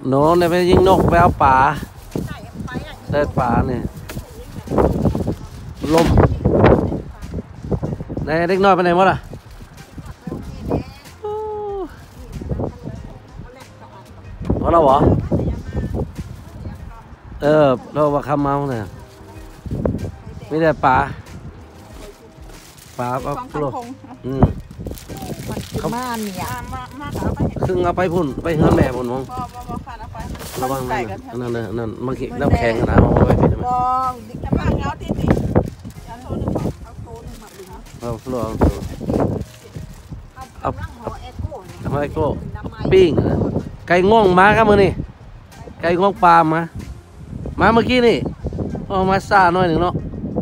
โน้นไปยิงนกไปเอาป่าได้ป่าเนี่ยลมไหนเด็กน้อยไปไหนหมดอ่ะเราเหรอเราว่าคำเมาเนี่ยไม่ได้ป่าโลเขามาเนี่ยครึ่งเอาไปพุ่นไปเฮือนแม่พุ่นมั้งระวังนั่นเมื่อกี้น้ำแข็งนะเอาไว้พี่ทำไมเอาฟลูเอาไอ้โก้ปิ้งไก่ง่วงมาครับมือนี่ไก่ง่วงปลามาเมื่อกี้นี่เอามาซ่าหน่อยหนึ่งเนาะ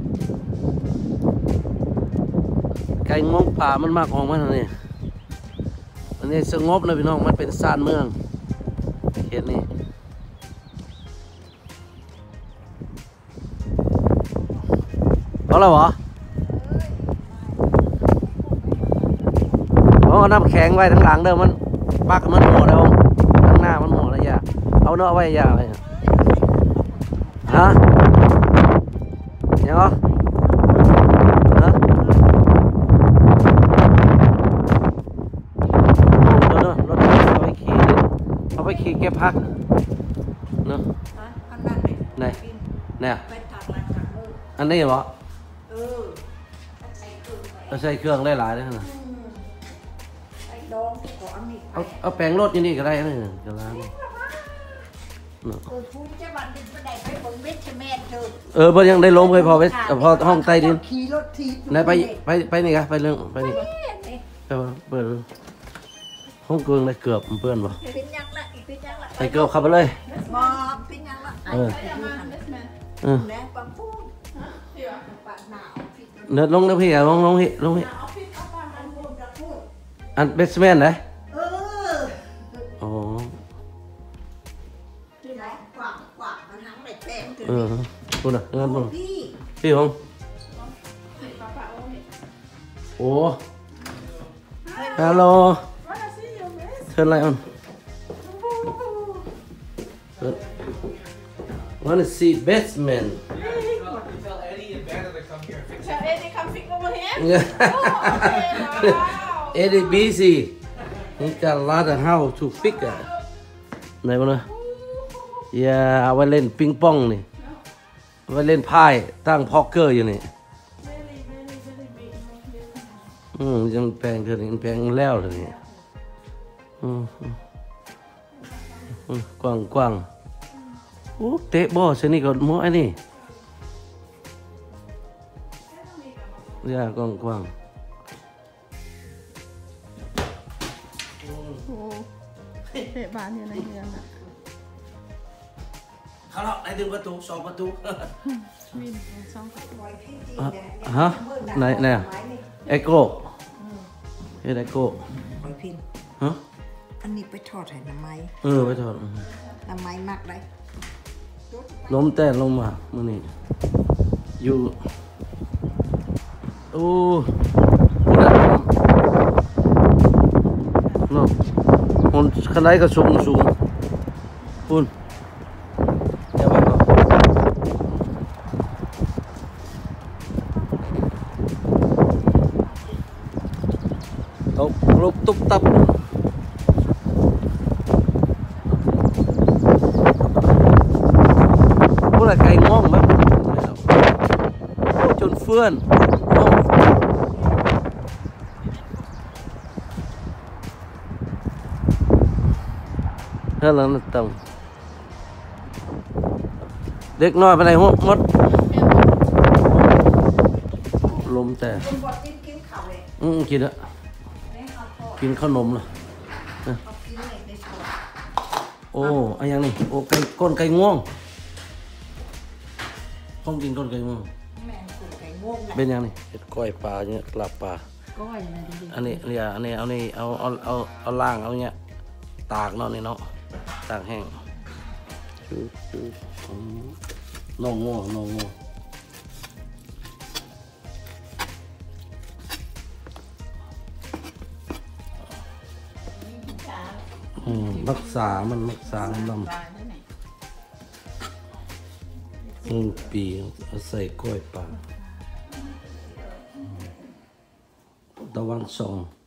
ไก่ง่วงปลามันมากของมันนี่อันนี้สงบนะพี่น้องมันเป็นซ่านเมืองเขตนี้เอาแล้วเหรอเอาน้ำแข็งไว้ทั้งหลังเด้อมันปักมันหมดแล้วทั้งหน้ามันหมดแล้วอย่าเอาเนื้อไว้อย่าอะไรฮะยังเหรอฮะรถเอาไปขี่เก็บพักเนาะไหนอันนี้เหรอใส่เครื่องได้หลายเลยนะเอาแปลงรถนี่ก็ได้นะจะล้างพอยังได้ล้มเคยพอห้องใต้ดินไหนไปนี่ครับไปเรื่องไปนี่เปิดห้องเกลืองได้เกือบเปื้อนป่ะไอ้เกือบขับไปเลยเนื้อลงนะพี่ลงพี่อันเบสแมนไหนอ๋อคุณอ่ะเงินมึงพี่หงโอ้ฮัลโหลเชิญอะไรอ่ะwanna see Batman Eddie busy he got a lot of how to figure ไหนวะเนี่ยอย่าเอาไว้เล่นปิงปองนี่ไว้เล่นไพ่ตั้งพ็อกเกอร์อยู่นี่ยังแปลงเธอนี่แปลงแล้วเธอนี่กว้างโอ้เตะบอลเช่นนี้ก็มั่วไอ้นี่อย่ากว้างเตะบานอยู่ในเรือนเขาเราได้ดึงประตู2 ประตูวิน2 ฮะไหนเอ็กโก้เอ็กโก้หอยพินฮะอันนี้ไปทอดให้น้ำไม้ไปทอดน้ำไม้มากเลยล้มแต่ลงมามื่อนี้อยู่โอ้เนาะคนขนาดก็สูงปุ่นเดี๋ยวไปก่อนลุกตุ๊บตับพวกไก่ง่วงมั้ยจนเฟื่อนนั่นแหละนั่นตรงเด็กน้อยไปไหนหัวมดลมแต่กินอะกินขนมเหรอโอ้อะไรอย่างนี้โอ้ก้นไก่ง่วงห้องกินก้นไก่ง่วงเป็นอย่างนี้เห็ดก้อยปลาเนี่ยกลับปลาอันนี้เอาล่างเอาเนี่ยตากเนาะนี่เนาะตากแห้งน้องง่วงรักษามันรักษาลตายได้ไหนำปีเอาใส่กล้วยป่าตะวันส่ง